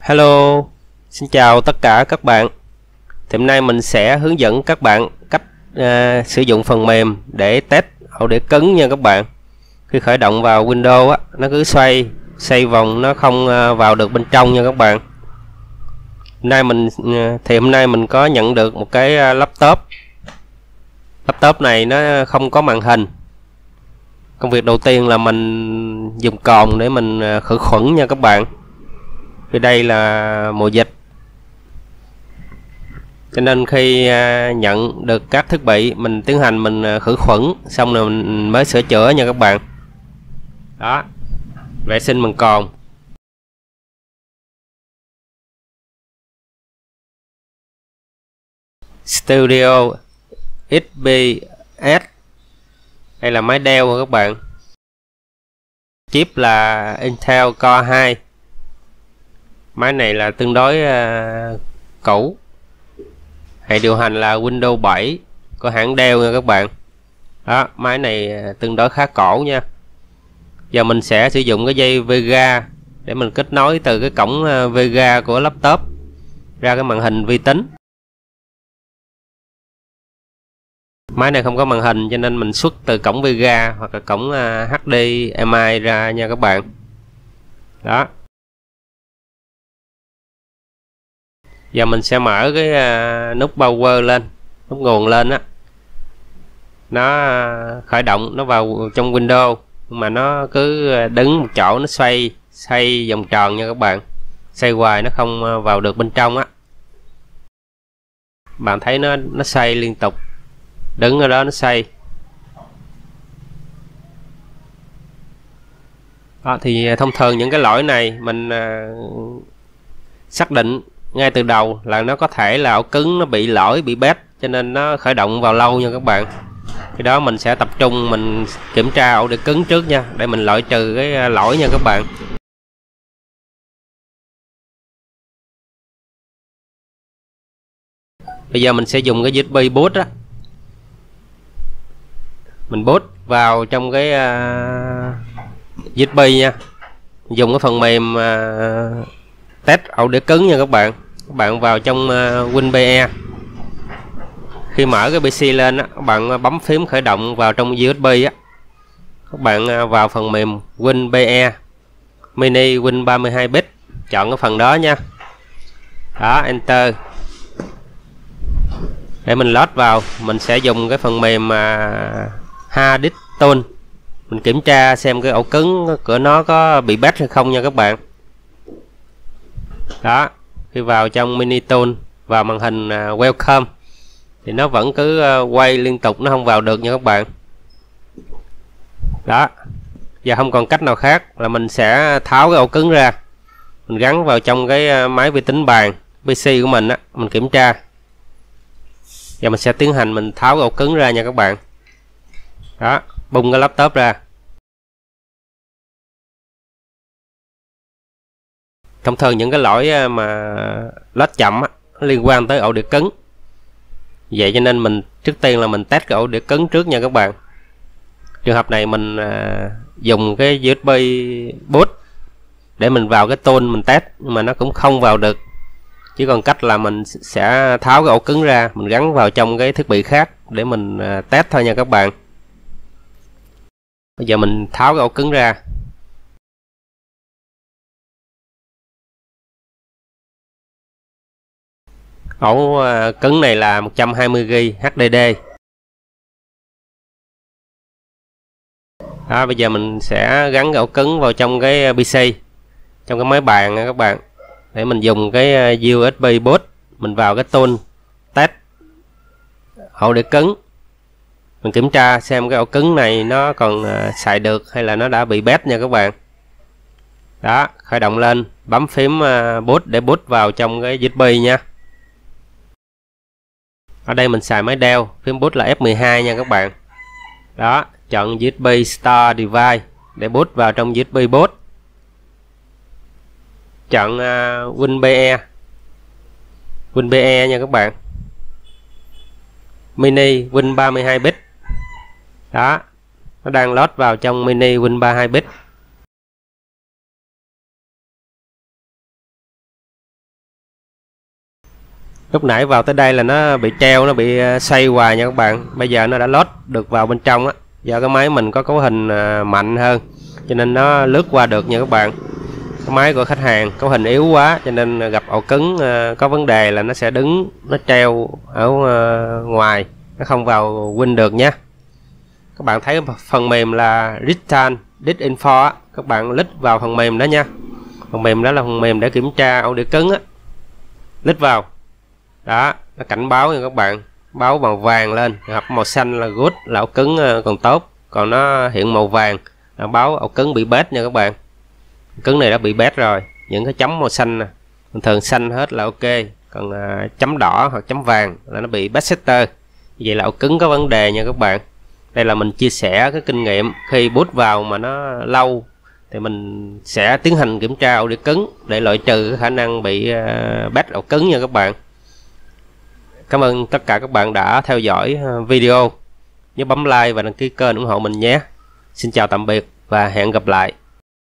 Hello, xin chào tất cả các bạn. Thì hôm nay mình sẽ hướng dẫn các bạn cách sử dụng phần mềm để test ổ đĩa cứng nha các bạn. Khi khởi động vào Windows á, nó cứ xoay vòng, nó không vào được bên trong nha các bạn. Hôm nay mình có nhận được một cái laptop. Laptop này nó không có màn hình. Công việc đầu tiên là mình dùng cồn để mình khử khuẩn nha các bạn. Vì đây là mùa dịch, cho nên khi nhận được các thiết bị mình tiến hành mình khử khuẩn xong rồi mình mới sửa chữa nha các bạn. Đó, vệ sinh bằng cồn. Studio XPS, đây là máy Dell các bạn. Chip là Intel Core 2. Máy này là tương đối cũ. Hệ điều hành là Windows 7 của hãng Dell nha các bạn. Đó, máy này tương đối khá cổ nha. Giờ mình sẽ sử dụng cái dây Vega để mình kết nối từ cái cổng Vega của laptop ra cái màn hình vi tính. Máy này không có màn hình cho nên mình xuất từ cổng Vega hoặc là cổng HDMI ra nha các bạn. Đó. Giờ mình sẽ mở cái nút power lên, nút nguồn lên á. Nó khởi động, nó vào trong Windows mà nó cứ đứng một chỗ, nó xoay vòng tròn nha các bạn. Xoay hoài nó không vào được bên trong á. Bạn thấy nó xoay liên tục. Đứng ở đó nó xoay. Đó, thì thông thường những cái lỗi này mình xác định ngay từ đầu là nó có thể là ổ cứng nó bị lỗi, bị bét, cho nên nó khởi động vào lâu nha các bạn. Khi đó mình sẽ tập trung mình kiểm tra ổ đĩa cứng trước nha, để mình loại trừ cái lỗi nha các bạn. Bây giờ mình sẽ dùng cái USB boot á. Mình boot vào trong cái USB nha. Dùng cái phần mềm test ổ đĩa cứng nha các bạn. Các bạn vào trong WinPE. Khi mở cái PC lên á, các bạn bấm phím khởi động vào trong USB á. Các bạn vào phần mềm WinPE Mini Win 32 bit, chọn cái phần đó nha. Đó, enter. Để mình load vào, mình sẽ dùng cái phần mềm Hard Disk Tool. Mình kiểm tra xem cái ổ cứng của nó có bị bét hay không nha các bạn. Đó, khi vào trong mini tool, vào màn hình welcome thì nó vẫn cứ quay liên tục, nó không vào được nha các bạn. Đó, giờ không còn cách nào khác là mình sẽ tháo cái ổ cứng ra, mình gắn vào trong cái máy vi tính bàn PC của mình á, mình kiểm tra. Giờ mình sẽ tiến hành mình tháo cái ổ cứng ra nha các bạn. Đó, bung cái laptop ra. Thông thường những cái lỗi mà load chậm á, liên quan tới ổ đĩa cứng. Vậy cho nên mình trước tiên là mình test cái ổ đĩa cứng trước nha các bạn. Trường hợp này mình dùng cái USB boot để mình vào cái tool mình test, nhưng mà nó cũng không vào được. Chỉ còn cách là mình sẽ tháo cái ổ cứng ra, mình gắn vào trong cái thiết bị khác để mình test thôi nha các bạn. Bây giờ mình tháo cái ổ cứng ra. Ổ cứng này là 120GB HDD. Đó, bây giờ mình sẽ gắn cái ổ cứng vào trong cái PC, trong cái máy bàn nha các bạn. Để mình dùng cái USB boot, mình vào cái tool test ổ đĩa cứng. Mình kiểm tra xem cái ổ cứng này nó còn xài được hay là nó đã bị bét nha các bạn. Đó, khởi động lên, bấm phím boot để boot vào trong cái USB nha. Ở đây mình xài máy Dell, phím boot là F12 nha các bạn. Đó, chọn USB Start Device để boot vào trong USB boot. Chọn WinPE nha các bạn. Mini Win 32 bit. Đó, nó đang load vào trong Mini Win 32 bit. Lúc nãy vào tới đây là nó bị treo, nó bị xoay hoài nha các bạn. Bây giờ nó đã lót được vào bên trong á. Do cái máy mình có cấu hình mạnh hơn cho nên nó lướt qua được nha các bạn. Cái máy của khách hàng cấu hình yếu quá cho nên gặp ổ cứng có vấn đề là nó sẽ đứng, nó treo ở ngoài, nó không vào Win được nha. Các bạn thấy phần mềm là Return Disinfo á, các bạn click vào phần mềm đó nha. Phần mềm đó là phần mềm để kiểm tra ổ đĩa cứng á. Click vào đó, nó cảnh báo nha các bạn, báo màu vàng lên, hoặc màu xanh là good, là ổ cứng còn tốt, còn nó hiện màu vàng là báo ổ cứng bị bét nha các bạn. Cứng này đã bị bét rồi. Những cái chấm màu xanh nè, thường xanh hết là ok, còn chấm đỏ hoặc chấm vàng là nó bị bét setter, vậy là ổ cứng có vấn đề nha các bạn. Đây là mình chia sẻ cái kinh nghiệm khi boot vào mà nó lâu thì mình sẽ tiến hành kiểm tra ổ đĩa cứng để loại trừ khả năng bị bét ổ cứng nha các bạn. Cảm ơn tất cả các bạn đã theo dõi video. Nhớ bấm like và đăng ký kênh ủng hộ mình nhé. Xin chào tạm biệt và hẹn gặp lại.